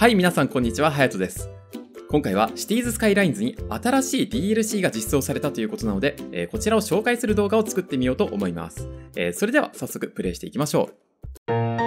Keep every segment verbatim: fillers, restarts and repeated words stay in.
はい、皆さんこんにちは、はやとです。今回はシティーズスカイラインズに新しい ディーエルシー が実装されたということなので、えー、こちらを紹介する動画を作ってみようと思います。えー、それでは早速プレイしていきましょう。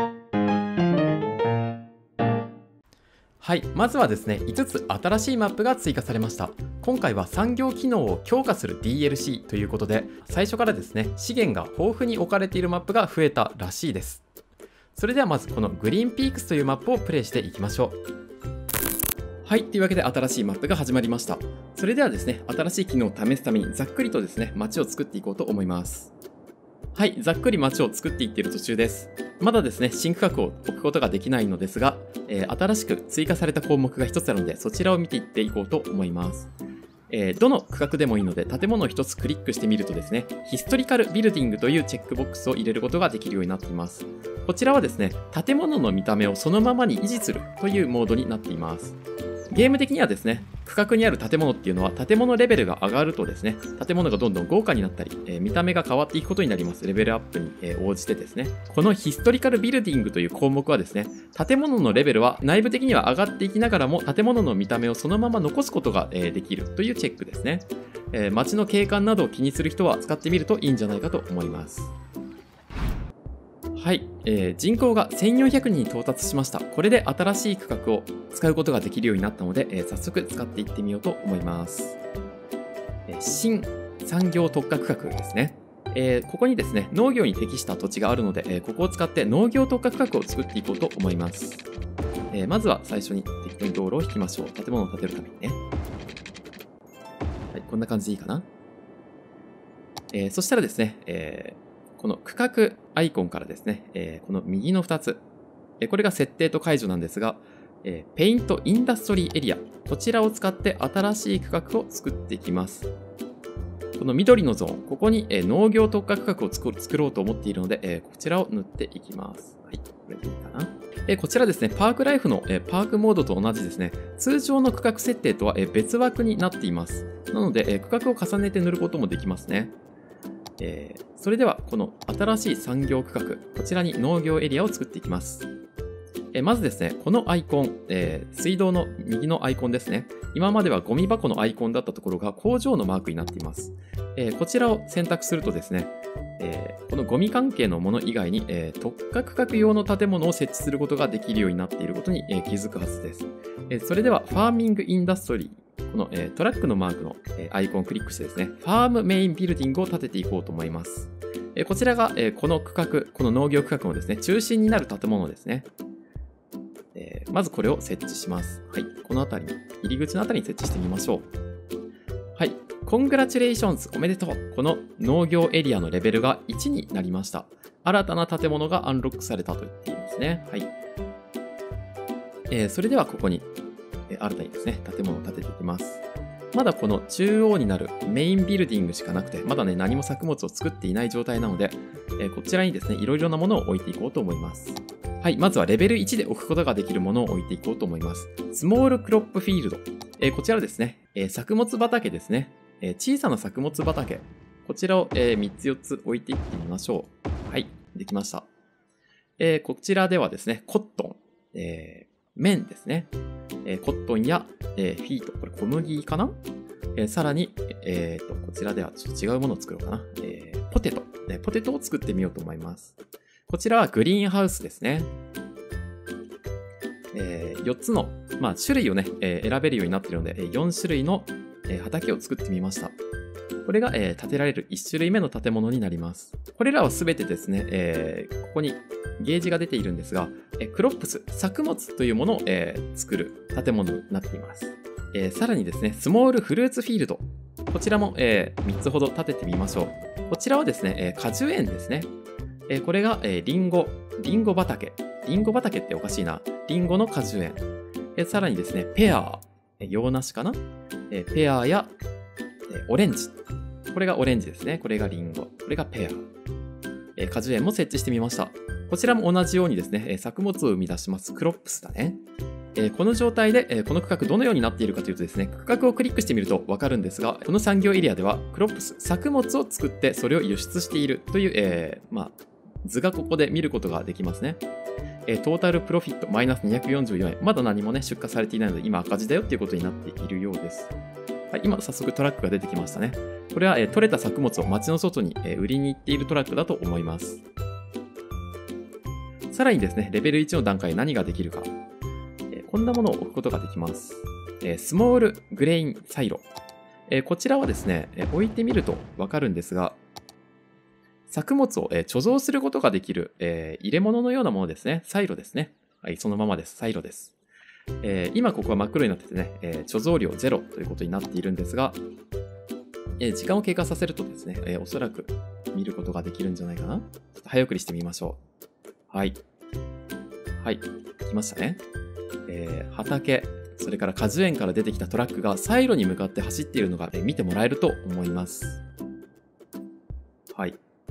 はい、まずはですね、いつつ新しいマップが追加されました。今回は産業機能を強化する ディーエルシー ということで、最初からですね、資源が豊富に置かれているマップが増えたらしいです。それではまずこのグリーンピークスというマップをプレイしていきましょう。はい、というわけで新しいマップが始まりました。それではですね、新しい機能を試すためにざっくりとですね、街を作っていこうと思います。はい、ざっくり街を作っていっている途中です。まだですね、新区画を置くことができないのですが、えー、新しく追加された項目が一つあるので、そちらを見ていっていこうと思います。えー、どの区画でもいいので、建物を一つクリックしてみるとですね、ヒストリカルビルディングというチェックボックスを入れることができるようになっています。こちらはですね、建物の見た目をそのままに維持するというモードになっています。ゲーム的にはですね、区画にある建物っていうのは建物レベルが上がるとですね、建物がどんどん豪華になったり、えー、見た目が変わっていくことになります。レベルアップに、えー、応じてですね。このヒストリカルビルディングという項目はですね、建物のレベルは内部的には上がっていきながらも建物の見た目をそのまま残すことが、えー、できるというチェックですね。えー、街の景観などを気にする人は使ってみるといいんじゃないかと思います。はい、えー、人口がせんよんひゃくにんに到達しました。これで新しい区画を使うことができるようになったので、えー、早速使っていってみようと思います。えー、新産業特化区画ですね。えー、ここにですね、農業に適した土地があるので、えー、ここを使って農業特化区画を作っていこうと思います。えー、まずは最初に適当に道路を引きましょう。建物を建てるためにね。はい、こんな感じでいいかな。えー、そしたらですね、えーこの区画アイコンからですね、えー、この右のふたつ、えー、これが設定と解除なんですが、えー、ペイントインダストリーエリア、こちらを使って新しい区画を作っていきます。この緑のゾーン、ここに、えー、農業特化区画を作ろうと思っているので、えー、こちらを塗っていきます。はい、これでいいかな。えー、こちらですね、パークライフの、えー、パークモードと同じですね、通常の区画設定とは、えー、別枠になっています。なので、えー、区画を重ねて塗ることもできますね。えー、それではこの新しい産業区画、こちらに農業エリアを作っていきます。えー、まずですね、このアイコン、えー、水道の右のアイコンですね。今まではゴミ箱のアイコンだったところが工場のマークになっています。えー、こちらを選択するとですね、えー、このゴミ関係のもの以外に、えー、特化区画用の建物を設置することができるようになっていることに、えー、気づくはずです。えー、それではファーミングインダストリー、この、えー、トラックのマークの、えー、アイコンをクリックしてですね、ファームメインビルディングを建てていこうと思います。えー、こちらが、えー、この区画、この農業区画のですね、中心になる建物ですね。えー、まずこれを設置します。はい。この辺りに、入り口の辺りに設置してみましょう。はい。コングラチュレーションズ、おめでとう。この農業エリアのレベルがいちになりました。新たな建物がアンロックされたと言っていますね。はい。えー、それではここに、えー、新たにですね、建物を建てていきます。まだこの中央になるメインビルディングしかなくて、まだね、何も作物を作っていない状態なので、えー、こちらにですね、いろいろなものを置いていこうと思います。はい、まずはレベルいちで置くことができるものを置いていこうと思います。スモールクロップフィールド。えー、こちらですね、えー、作物畑ですね。えー、小さな作物畑。こちらを、えー、みっつよっつ置いていってみましょう。はい、できました。えー、こちらではですね、コットン、えー、綿ですね。えー、コットンや、えー、フィート、これ小麦かな、えー、さらに、えーと、こちらではちょっと違うものを作ろうかな。えー、ポテト、ね。ポテトを作ってみようと思います。こちらはグリーンハウスですね。えー、よっつの、まあ、種類をね、えー、選べるようになっているので、よんしゅるいの、えー、畑を作ってみました。これが、えー、建てられるいちしゅるいめの建物になります。これらはすべてですね、えー、ここにゲージが出ているんですが、えー、クロップス、作物というものを、えー、作る建物になっています。えー、さらにですね、スモールフルーツフィールド。こちらも、えー、みっつほど建ててみましょう。こちらはですね、えー、果樹園ですね。えー、これが、えー、リンゴ、リンゴ畑。リンゴ畑っておかしいな。リンゴの果樹園。えー、さらにですね、ペア、えー、洋梨かな、えー、ペアや、えー、オレンジ。これがオレンジですね。これがリンゴ。これがペア。えー、果樹園も設置してみました。こちらも同じようにですね、えー、作物を生み出しますクロップスだね。えー、この状態で、えー、この区画どのようになっているかというとですね、区画をクリックしてみるとわかるんですが、この産業エリアではクロップス、作物を作ってそれを輸出しているという、えー、まあ、図がここで見ることができますね。 えー、トータルプロフィットマイナスにひゃくよんじゅうよえん。まだ何もね、出荷されていないので、今赤字だよっていうことになっているようです。はい、今早速トラックが出てきましたね。これは、えー、取れた作物を街の外に、えー、売りに行っているトラックだと思います。さらにですね、レベルいちの段階何ができるか。えー、こんなものを置くことができます。えー、スモールグレインサイロ。えー、こちらはですね、えー、置いてみるとわかるんですが、作物を、えー、貯蔵することができる、えー、入れ物のようなものですね。サイロですね。はい、そのままです。サイロです。えー、今ここは真っ黒になっててね、えー、貯蔵量ゼロということになっているんですが、えー、時間を経過させるとですね、えー、おそらく見ることができるんじゃないかな。ちょっと早送りしてみましょう。はい。はい。来ましたね。えー、畑、それから果樹園から出てきたトラックがサイロに向かって走っているのが、えー、見てもらえると思います。はい。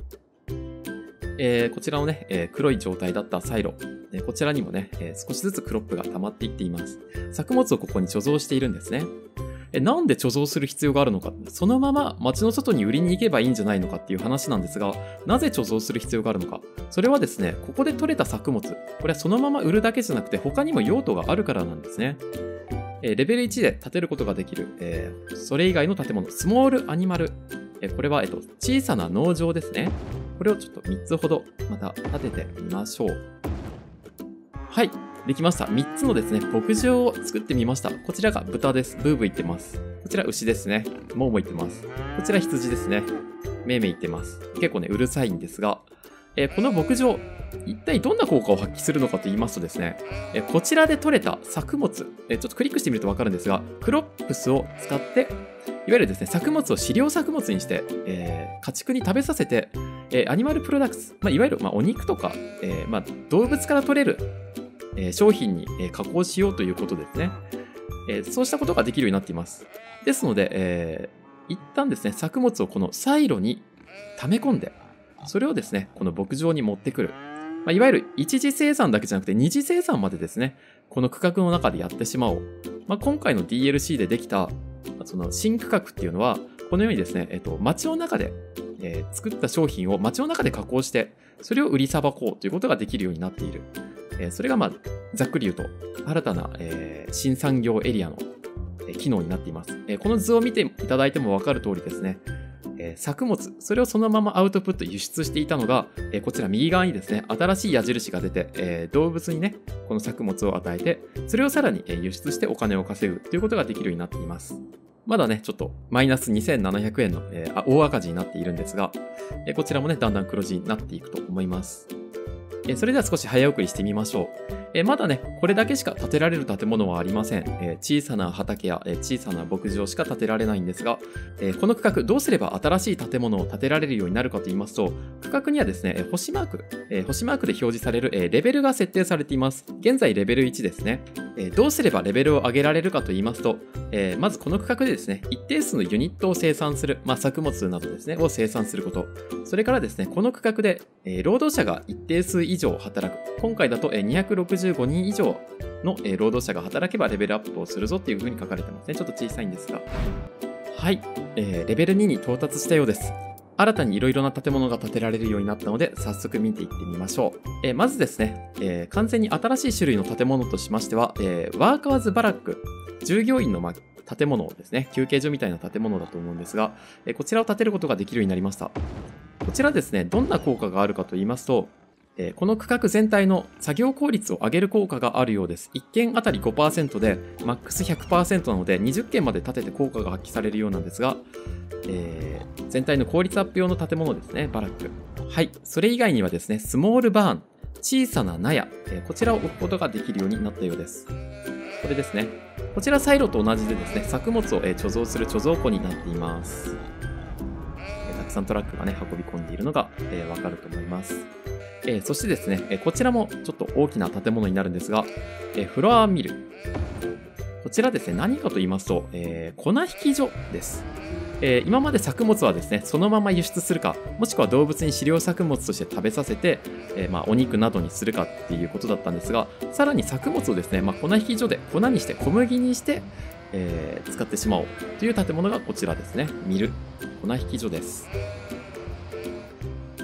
えー、こちらのね、えー、黒い状態だったサイロ。えー、こちらにもね、えー、少しずつクロップが溜まっていっています。作物をここに貯蔵しているんですね。えー、なんで貯蔵する必要があるのか、そのまま街の外に売りに行けばいいんじゃないのかっていう話なんですが、なぜ貯蔵する必要があるのか。それはですね、ここで採れた作物、これはそのまま売るだけじゃなくて他にも用途があるからなんですね。えー、レベルいちで建てることができる、えー、それ以外の建物、スモールアニマル。えー、これは、えっと、小さな農場ですね。これをちょっとみっつほどまた建ててみましょう。はい、できました。みっつのですね、牧場を作ってみました。こちらが豚です。ブーブー言ってます。こちら牛ですね。モーモー言ってます。こちら羊ですね。メーメー言ってます。結構ね、うるさいんですが、えー、この牧場、一体どんな効果を発揮するのかと言いますとですね、えー、こちらで採れた作物、えー、ちょっとクリックしてみるとわかるんですが、クロップスを使って、いわゆるですね、作物を飼料作物にして、えー、家畜に食べさせて、えー、アニマルプロダクツ、まあ、いわゆる、まあ、お肉とか、えーまあ、動物から取れる、えー、商品に、えー、加工しようということですね、えー。そうしたことができるようになっています。ですので、えー、一旦ですね、作物をこのサイロに溜め込んで、それをですね、この牧場に持ってくる。まあ、いわゆる一次生産だけじゃなくて二次生産までですね、この区画の中でやってしまおう。まあ、今回の ディーエルシー でできた、その新区画っていうのは、このようにですね、えっと、街の中で、えー、作った商品を街の中で加工して、それを売りさばこうということができるようになっている。えー、それがまあ、ざっくり言うと、新たな、えー、新産業エリアの、えー、機能になっています。えー、この図を見ていただいてもわかる通りですね、えー、作物、それをそのままアウトプット輸出していたのが、えー、こちら右側にですね、新しい矢印が出て、えー、動物にね、この作物を与えて、それをさらに輸出してお金を稼ぐということができるようになっています。まだね、ちょっとマイナスにせんななひゃくえんの、えー、大赤字になっているんですが、えー、こちらもね、だんだん黒字になっていくと思います。えー、それでは少し早送りしてみましょう。えー、まだね、これだけしか建てられる建物はありません。えー、小さな畑や、えー、小さな牧場しか建てられないんですが、えー、この区画どうすれば新しい建物を建てられるようになるかと言いますと、区画にはですね、えー、星マーク、えー、星マークで表示される、えー、レベルが設定されています。現在レベルいちですね。えー、どうすればレベルを上げられるかと言いますと、えー、まずこの区画でですね、一定数のユニットを生産する、まあ、作物などですね、を生産すること。それからですね、この区画で、えー、労働者が一定数以上働く。今回だと、えー、にひゃくろくじゅうごにん以上の、えー、労働者が働けばレベルアップをするぞっていう風に書かれてますね。ちょっと小さいんですが。はい、えー、レベルにに到達したようです。新たにいろいろな建物が建てられるようになったので、早速見ていってみましょう。えー、まずですね、えー、完全に新しい種類の建物としましては、えー、ワーカーズバラック、従業員の、ま、建物ですね、休憩所みたいな建物だと思うんですが、えー、こちらを建てることができるようになりました。こちらですね、どんな効果があるかと言いますと、えー、この区画全体の作業効率を上げる効果があるようです。いっけんあたり ごパーセント で、マックス ひゃくパーセント なので、にじゅっけんまで建てて効果が発揮されるようなんですが、えー、全体の効率アップ用の建物ですね、バラック。はい、それ以外にはですね、スモールバーン、小さな納屋、えー、こちらを置くことができるようになったようです。これですね。こちらサイロと同じでですね、作物を、えー、貯蔵する貯蔵庫になっています。えー、たくさんトラックがね、運び込んでいるのが、えー、わかると思います。えー、そしてですね、えー、こちらもちょっと大きな建物になるんですが、えー、フロアミル。こちらですね、何かと言いますと、えー、粉引き所です。えー、今まで作物はですね、そのまま輸出するか、もしくは動物に飼料作物として食べさせて、えー、まあお肉などにするかっていうことだったんですが、さらに作物をですね、まあ、粉引き所で粉にして小麦にして、えー、使ってしまおうという建物がこちらですね。ミル、粉引き所です。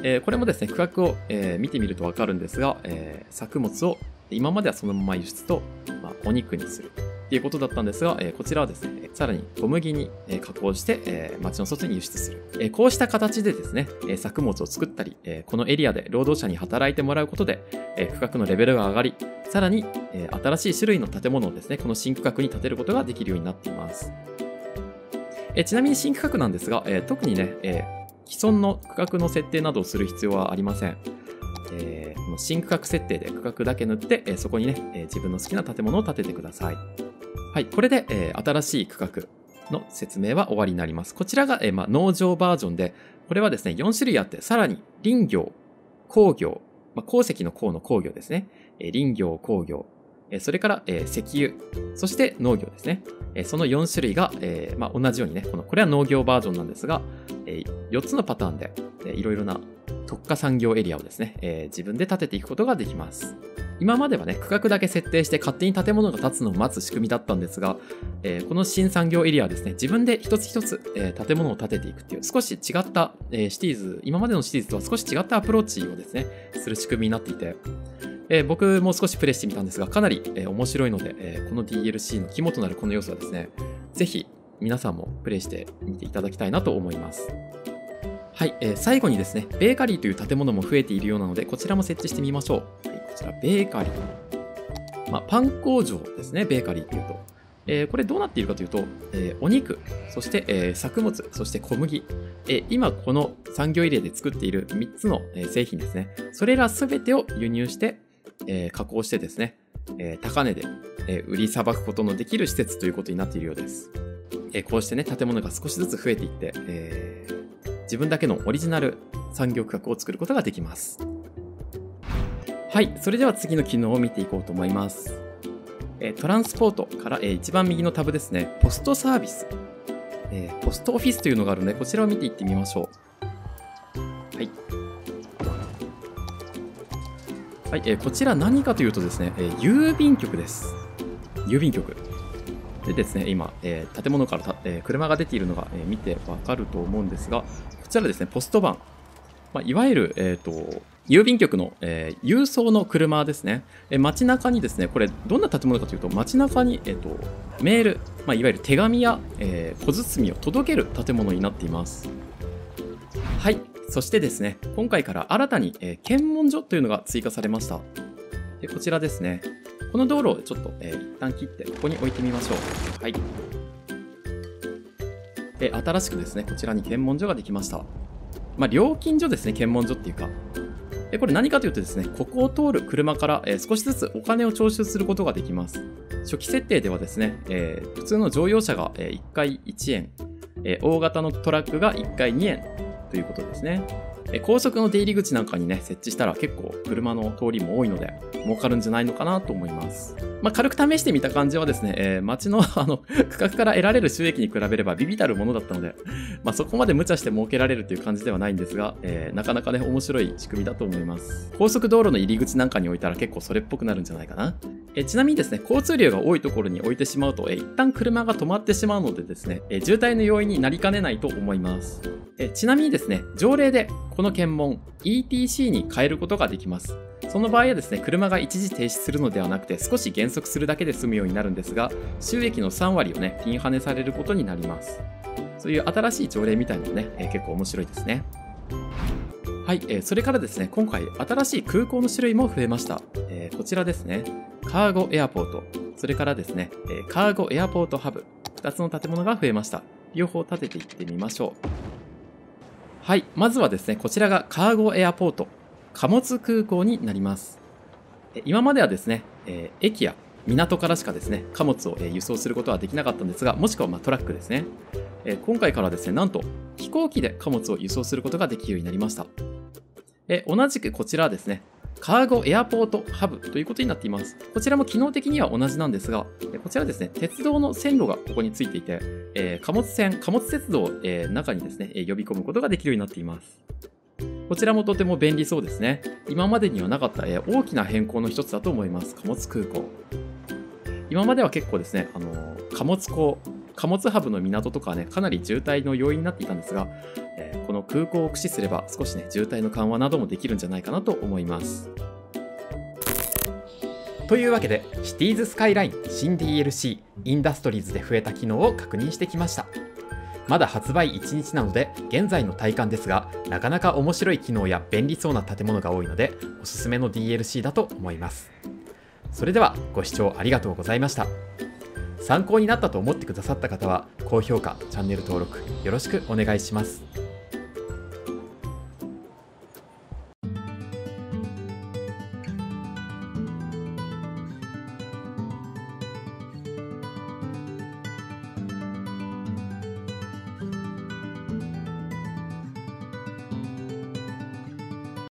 えー、これもですね、区画を、えー、見てみるとわかるんですが、えー、作物を今まではそのまま輸出と、まあ、お肉にするっていうことだったんですが、えー、こちらはですね、さらに小麦に、えー、加工して、えー、町の外に輸出する、えー。こうした形でですね、えー、作物を作ったり、えー、このエリアで労働者に働いてもらうことで、えー、区画のレベルが上がり、さらに、えー、新しい種類の建物をですね、この新区画に建てることができるようになっています。えー、ちなみに新区画なんですが、えー、特にね、えー、既存の区画の設定などをする必要はありません。えー、この新区画設定で区画だけ塗って、えー、そこにね、えー、自分の好きな建物を建ててください。はい、これで、えー、新しい区画の説明は終わりになります。こちらが、えーまあ、農場バージョンで、これはですね、よん種類あって、さらに林業、工業、まあ、鉱石の鉱の工業ですね、えー、林業、工業、えー、それから、えー、石油、そして農業ですね。えー、そのよん種類が、えーまあ、同じようにね、このこれは農業バージョンなんですが、えー、よっつのパターンで、えー、いろいろな特化産業エリアをですね、えー、自分で建てていくことができます。今まではね、区画だけ設定して勝手に建物が建つのを待つ仕組みだったんですが、えー、この新産業エリアはですね、自分で一つ一つ、えー、建物を建てていくっていう少し違った、えー、シティーズ、今までのシティーズとは少し違ったアプローチをですね、する仕組みになっていて、えー、僕も少しプレイしてみたんですが、かなり、えー、面白いので、えー、この ディーエルシー の肝となるこの要素はですね、ぜひ皆さんもプレイしてみていただきたいなと思います。はい、えー、最後にですね、ベーカリーという建物も増えているようなので、こちらも設置してみましょう。はい、こちら、ベーカリー。まあ、パン工場ですね、ベーカリーというと。えー、これどうなっているかというと、えー、お肉、そして、えー、作物、そして小麦、えー、今この産業エリアで作っているみっつの、えー、製品ですね。それらすべてを輸入して、えー、加工してですね、えー、高値で、えー、売りさばくことのできる施設ということになっているようです。えー、こうしてね、建物が少しずつ増えていって、えー自分だけのオリジナル産業区画を作ることができます。はい、それでは次の機能を見ていこうと思います。えトランスポートから、え一番右のタブですね、ポストサービス、えー、ポストオフィスというのがあるので、こちらを見ていってみましょう。はい。はい、えー、こちら何かというとですね、えー、郵便局です。郵便局。でですね、今、えー、建物からた、えー、車が出ているのが、えー、見てわかると思うんですが、こちらですね、ポストバン。まあ、いわゆる、えーと、郵便局の、えー、郵送の車ですね。えー、街中にですね、これ、どんな建物かというと、街中に、えーと、メール、まあ、いわゆる手紙や、えー、小包を届ける建物になっています。はい。そしてですね、今回から新たに、えー、検問所というのが追加されました。でこちらですね。この道路をちょっと、えー、一旦切ってここに置いてみましょう。はい。で新しくですね、こちらに検問所ができました。まあ、料金所ですね、検問所っていうか。でこれ何かというとですね、ここを通る車から、えー、少しずつお金を徴収することができます。初期設定ではですね、えー、普通の乗用車が、えー、いっかいいちえん、えー、大型のトラックがいっかいにえんということですね。高速の出入り口なんかにね、設置したら結構車の通りも多いので、儲かるんじゃないのかなと思います。まあ、軽く試してみた感じはですね、えー、街のあの区画から得られる収益に比べればビビたるものだったので、まあ、そこまで無茶して儲けられるという感じではないんですが、えー、なかなかね、面白い仕組みだと思います。高速道路の入り口なんかに置いたら結構それっぽくなるんじゃないかな。えー、ちなみにですね、交通量が多いところに置いてしまうと、えー、一旦車が止まってしまうのでですね、えー、渋滞の要因になりかねないと思います。えー、ちなみにですね、条例でこの検問、イーティーシー に変えることができます。その場合はですね、車が一時停止するのではなくて少し減速するだけで済むようになるんですが、収益のさんわりをね、ピンハネされることになります。そういう新しい条例みたいなのね、えー、結構面白いですね。はい、えー、それからですね、今回新しい空港の種類も増えました。えー、こちらですね、カーゴエアポート、それからですね、えー、カーゴエアポートハブ、ふたつの建物が増えました。両方立てていってみましょう。はい、まずはですね、こちらがカーゴエアポート、貨物空港になります。今まではですね、えー、駅や港からしかですね、貨物を、えー、輸送することはできなかったんですが、もしくは、まあ、トラックですね、えー。今回からですね、なんと飛行機で貨物を輸送することができるようになりました。えー、同じくこちらはですね、カーゴエアポートハブということになっています。こちらも機能的には同じなんですが、こちらですね、鉄道の線路がここについていて、えー、貨物船、貨物鉄道を、えー、中にですね、呼び込むことができるようになっています。こちらもとても便利そうですね。今までにはなかった、えー、大きな変更の一つだと思います。貨物空港。今までは結構ですね、あのー、貨物港貨物ハブの港とかはね、かなり渋滞の要因になっていたんですが、えーこの空港を駆使すれば少しね、渋滞の緩和などもできるんじゃないかなと思います。 というわけで、シティーズスカイライン新 ディーエルシー インダストリーズで増えた機能を確認してきました。まだ発売いちにちなので現在の体感ですが、なかなか面白い機能や便利そうな建物が多いので、おすすめの ディーエルシー だと思います。それではご視聴ありがとうございました。参考になったと思ってくださった方は高評価、チャンネル登録よろしくお願いします。